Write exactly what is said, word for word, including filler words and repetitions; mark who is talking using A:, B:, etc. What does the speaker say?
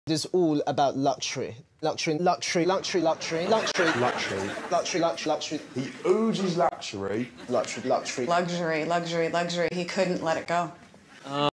A: is all about luxury. Luxury, luxury, luxury, luxury, luxury.
B: Luxury.
A: Luxury, luxury, luxury.
B: He oozes luxury.
A: Luxury, luxury.
C: Luxury, luxury, luxury. He couldn't let it go.